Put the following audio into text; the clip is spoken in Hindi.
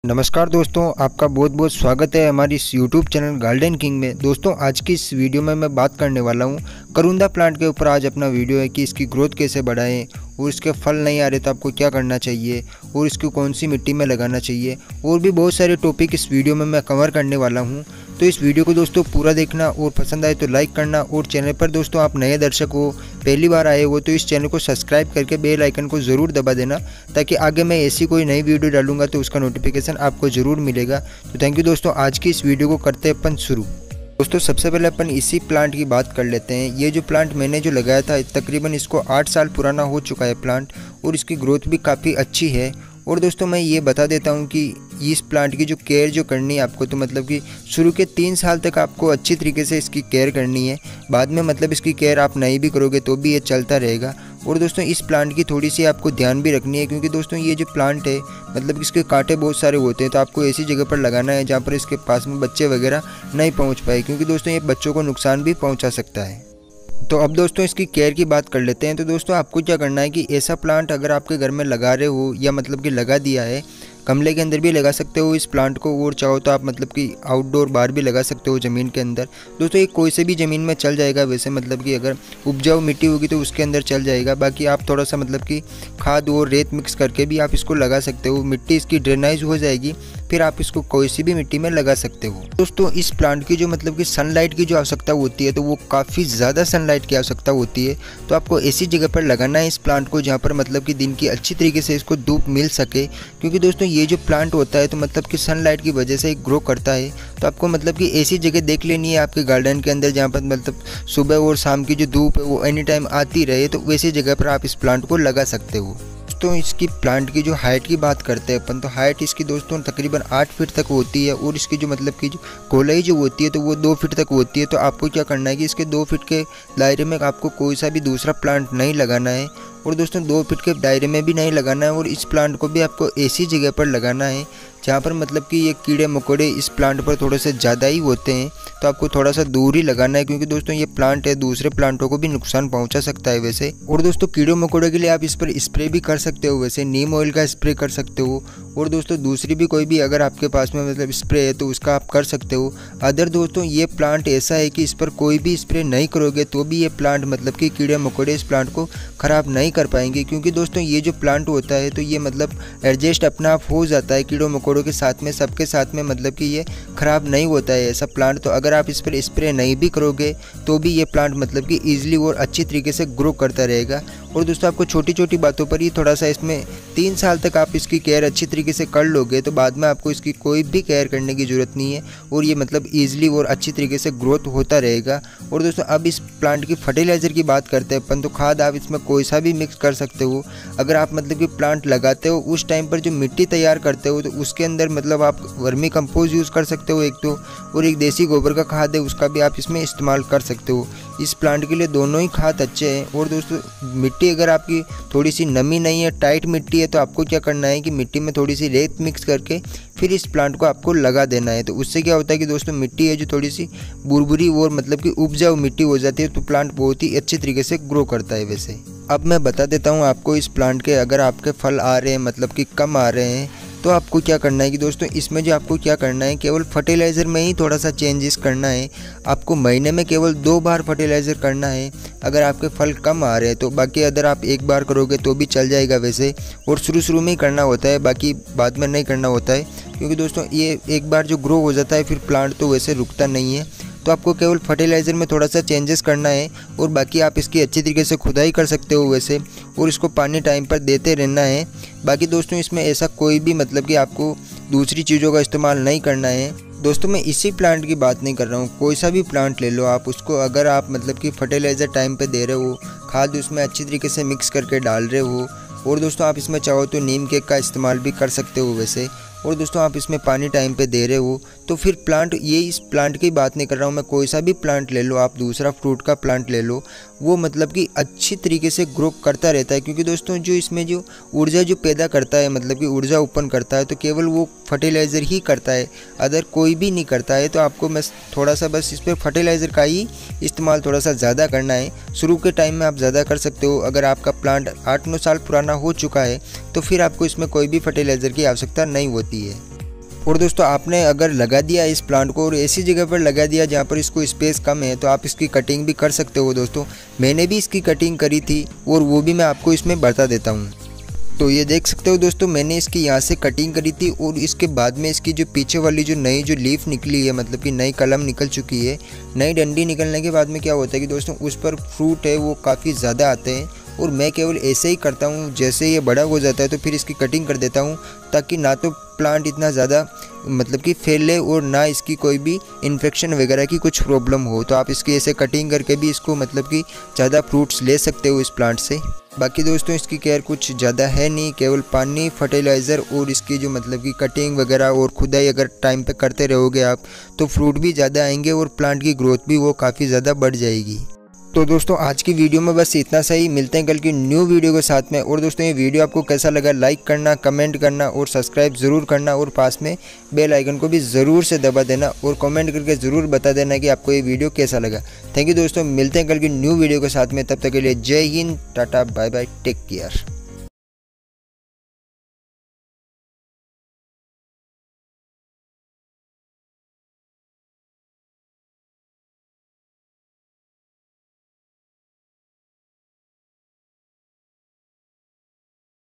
नमस्कार दोस्तों, आपका बहुत बहुत स्वागत है हमारी इस YouTube चैनल गार्डन किंग में। दोस्तों आज की इस वीडियो में मैं बात करने वाला हूँ करुंदा प्लांट के ऊपर। आज अपना वीडियो है कि इसकी ग्रोथ कैसे बढ़ाएं और इसके फल नहीं आ रहे तो आपको क्या करना चाहिए और इसको कौन सी मिट्टी में लगाना चाहिए, और भी बहुत सारे टॉपिक इस वीडियो में मैं कवर करने वाला हूँ। तो इस वीडियो को दोस्तों पूरा देखना और पसंद आए तो लाइक करना, और चैनल पर दोस्तों आप नए दर्शक हो, पहली बार आए हो, तो इस चैनल को सब्सक्राइब करके बेल आइकन को ज़रूर दबा देना, ताकि आगे मैं ऐसी कोई नई वीडियो डालूंगा तो उसका नोटिफिकेशन आपको ज़रूर मिलेगा। तो थैंक यू दोस्तों। आज की इस वीडियो को करते हैं अपन शुरू। दोस्तों सबसे पहले अपन इसी प्लांट की बात कर लेते हैं। ये जो प्लांट मैंने जो लगाया था, तकरीबन इसको 8 साल पुराना हो चुका है प्लांट, और इसकी ग्रोथ भी काफ़ी अच्छी है। और दोस्तों मैं ये बता देता हूँ कि इस प्लांट की जो केयर जो करनी है आपको, तो मतलब कि शुरू के 3 साल तक आपको अच्छी तरीके से इसकी केयर करनी है। बाद में मतलब इसकी केयर आप नहीं भी करोगे तो भी ये चलता रहेगा। और दोस्तों इस प्लांट की थोड़ी सी आपको ध्यान भी रखनी है, क्योंकि दोस्तों ये जो प्लांट है मतलब इसके कांटे बहुत सारे होते हैं, तो आपको ऐसी जगह पर लगाना है जहाँ पर इसके पास में बच्चे वगैरह नहीं पहुँच पाए, क्योंकि दोस्तों ये बच्चों को नुकसान भी पहुँचा सकता है। तो अब दोस्तों इसकी केयर की बात कर लेते हैं। तो दोस्तों आपको क्या करना है कि ऐसा प्लांट अगर आपके घर में लगा रहे हो या मतलब कि लगा दिया है, गमले के अंदर भी लगा सकते हो इस प्लांट को, और चाहो तो आप मतलब कि आउटडोर बाहर भी लगा सकते हो ज़मीन के अंदर। दोस्तों ये कोई से भी ज़मीन में चल जाएगा वैसे, मतलब कि अगर उपजाऊ मिट्टी होगी तो उसके अंदर चल जाएगा। बाकी आप थोड़ा सा मतलब कि खाद और रेत मिक्स करके भी आप इसको लगा सकते हो। मिट्टी इसकी ड्रेनाइज हो जाएगी, फिर आप इसको कोई सी भी मिट्टी में लगा सकते हो। दोस्तों इस प्लांट की जो मतलब कि सनलाइट की जो आवश्यकता होती है, तो वो काफ़ी ज़्यादा सनलाइट की आवश्यकता होती है। तो आपको ऐसी जगह पर लगाना है इस प्लांट को जहाँ पर मतलब कि दिन की अच्छी तरीके से इसको धूप मिल सके, क्योंकि दोस्तों ये जो प्लांट होता है तो मतलब कि सनलाइट की वजह से ग्रो करता है। तो आपको मतलब कि ऐसी जगह देख लेनी है आपके गार्डन के अंदर जहाँ पर मतलब सुबह और शाम की जो धूप है वो एनी टाइम आती रहे, तो वैसी जगह पर आप इस प्लांट को लगा सकते हो। दोस्तों इसकी प्लांट की जो हाइट की बात करते हैं अपन, तो हाइट इसकी दोस्तों तकरीबन 8 फीट तक होती है, और इसकी जो मतलब कि जो गोलाई जो होती है तो वो 2 फीट तक होती है। तो आपको क्या करना है कि इसके 2 फीट के दायरे में आपको कोई सा भी दूसरा प्लांट नहीं लगाना है, और दोस्तों 2 फीट के दायरे में भी नहीं लगाना है। और इस प्लांट को भी आपको ऐसी जगह पर लगाना है जहाँ पर मतलब कि ये कीड़े मकोड़े इस प्लांट पर थोड़े से ज़्यादा ही होते हैं, तो आपको थोड़ा सा दूर ही लगाना है, क्योंकि दोस्तों ये प्लांट है दूसरे प्लांटों को भी नुकसान पहुंचा सकता है वैसे। और दोस्तों कीड़े मकोड़े के लिए आप इस पर स्प्रे भी कर सकते हो, वैसे नीम ऑयल का स्प्रे कर सकते हो। और दोस्तों दूसरी भी कोई भी अगर आपके पास में मतलब स्प्रे है तो उसका आप कर सकते हो। अदर दोस्तों ये प्लांट ऐसा है कि इस पर कोई भी स्प्रे नहीं करोगे तो भी ये प्लांट मतलब कि कीड़े मकोड़े इस प्लांट को ख़राब नहीं कर पाएंगे, क्योंकि दोस्तों ये जो प्लांट होता है तो ये मतलब एडजस्ट अपना आप हो जाता है कीड़ों मकोड़ों के साथ में, सबके साथ में, मतलब कि ये ख़राब नहीं होता है ऐसा प्लांट। तो अगर आप इस पर स्प्रे नहीं भी करोगे तो भी ये प्लांट मतलब कि ईजिली और अच्छी तरीके से ग्रो करता रहेगा। और दोस्तों आपको छोटी छोटी बातों पर ही थोड़ा सा इसमें 3 साल तक आप इसकी केयर अच्छी तरीके से कर लोगे तो बाद में आपको इसकी कोई भी केयर करने की ज़रूरत नहीं है, और ये मतलब ईजिली और अच्छी तरीके से ग्रोथ होता रहेगा। और दोस्तों अब इस प्लांट की फर्टिलाइज़र की बात करते हैं अपन, तो खाद आप इसमें कोई सा भी मिक्स कर सकते हो। अगर आप मतलब कि प्लांट लगाते हो उस टाइम पर जो मिट्टी तैयार करते हो तो उसके अंदर मतलब आप वर्मी कंपोज यूज़ कर सकते हो एक तो, और एक देसी गोबर का खाद है उसका भी आप इसमें इस्तेमाल कर सकते हो। इस प्लांट के लिए दोनों ही खाद अच्छे हैं। और दोस्तों मिट्टी अगर आपकी थोड़ी सी नमी नहीं है, टाइट मिट्टी है, तो आपको क्या करना है कि मिट्टी में थोड़ी सी रेत मिक्स करके फिर इस प्लांट को आपको लगा देना है। तो उससे क्या होता है कि दोस्तों मिट्टी है जो थोड़ी सी बुरबुरी और मतलब कि उपजाऊ मिट्टी हो जाती है, तो प्लांट बहुत ही अच्छी तरीके से ग्रो करता है वैसे। अब मैं बता देता हूँ आपको इस प्लांट के अगर आपके फल आ रहे हैं मतलब कि कम आ रहे हैं, तो आपको क्या करना है कि दोस्तों इसमें जो आपको क्या करना है केवल फर्टिलाइज़र में ही थोड़ा सा चेंजेस करना है। आपको महीने में केवल 2 बार फर्टिलाइज़र करना है अगर आपके फल कम आ रहे हैं तो। बाकी अगर आप 1 बार करोगे तो भी चल जाएगा वैसे, और शुरू में ही करना होता है, बाकी बाद में नहीं करना होता है, क्योंकि दोस्तों ये एक बार जो ग्रो हो जाता है फिर प्लांट तो वैसे रुकता नहीं है। तो आपको केवल फर्टिलाइज़र में थोड़ा सा चेंजेस करना है, और बाकी आप इसकी अच्छी तरीके से खुदाई कर सकते हो वैसे, और इसको पानी टाइम पर देते रहना है। बाकी दोस्तों इसमें ऐसा कोई भी मतलब कि आपको दूसरी चीज़ों का इस्तेमाल नहीं करना है। दोस्तों मैं इसी प्लांट की बात नहीं कर रहा हूँ, कोई सा भी प्लांट ले लो आप, उसको अगर आप मतलब कि फर्टिलाइज़र टाइम पे दे रहे हो, खाद उसमें अच्छी तरीके से मिक्स करके डाल रहे हो, और दोस्तों आप इसमें चाहो तो नीम केक का इस्तेमाल भी कर सकते हो वैसे, और दोस्तों आप इसमें पानी टाइम पे दे रहे हो, तो फिर प्लांट, ये इस प्लांट की बात नहीं कर रहा हूँ मैं, कोई सा भी प्लांट ले लो आप, दूसरा फ्रूट का प्लांट ले लो, वो मतलब कि अच्छी तरीके से ग्रो करता रहता है। क्योंकि दोस्तों जो इसमें जो ऊर्जा जो पैदा करता है मतलब कि ऊर्जा उत्पन्न करता है, तो केवल वो फर्टिलाइज़र ही करता है, अदर कोई भी नहीं करता है। तो आपको मैं थोड़ा सा बस इस पर फर्टिलाइज़र का ही इस्तेमाल थोड़ा सा ज़्यादा करना है। शुरू के टाइम में आप ज़्यादा कर सकते हो। अगर आपका प्लांट 8-9 साल पुराना हो चुका है तो फिर आपको इसमें कोई भी फर्टिलाइज़र की आवश्यकता नहीं होती है। और दोस्तों आपने अगर लगा दिया इस प्लांट को और ऐसी जगह पर लगा दिया जहाँ पर इसको स्पेस कम है तो आप इसकी कटिंग भी कर सकते हो दोस्तों। मैंने भी इसकी कटिंग करी थी और वो भी मैं आपको इसमें बता देता हूँ। तो ये देख सकते हो दोस्तों, मैंने इसकी यहाँ से कटिंग करी थी और इसके बाद में इसकी जो पीछे वाली जो नई जो लीफ निकली है, मतलब कि नई कलम निकल चुकी है। नई डंडी निकलने के बाद में क्या होता है कि दोस्तों उस पर फ्रूट है वो काफ़ी ज़्यादा आते हैं और मैं केवल ऐसे ही करता हूँ, जैसे ये बड़ा हो जाता है तो फिर इसकी कटिंग कर देता हूँ ताकि ना तो प्लांट इतना ज़्यादा मतलब कि फैले और ना इसकी कोई भी इन्फेक्शन वगैरह की कुछ प्रॉब्लम हो। तो आप इसकी ऐसे कटिंग करके भी इसको मतलब कि ज़्यादा फ्रूट्स ले सकते हो इस प्लांट से। बाकी दोस्तों इसकी केयर कुछ ज़्यादा है नहीं, केवल पानी, फर्टिलाइज़र और इसकी जो मतलब कि कटिंग वगैरह और खुदाई अगर टाइम पे करते रहोगे आप तो फ्रूट भी ज़्यादा आएंगे और प्लांट की ग्रोथ भी वो काफ़ी ज़्यादा बढ़ जाएगी। तो दोस्तों आज की वीडियो में बस इतना सही, मिलते हैं कल की न्यू वीडियो के साथ में। और दोस्तों ये वीडियो आपको कैसा लगा लाइक करना, कमेंट करना और सब्सक्राइब ज़रूर करना और पास में बेल आइकन को भी ज़रूर से दबा देना और कमेंट करके ज़रूर बता देना कि आपको ये वीडियो कैसा लगा। थैंक यू दोस्तों, मिलते हैं कल की न्यू वीडियो के साथ में। तब तक के लिए जय हिंद, tata, bye bye, take care.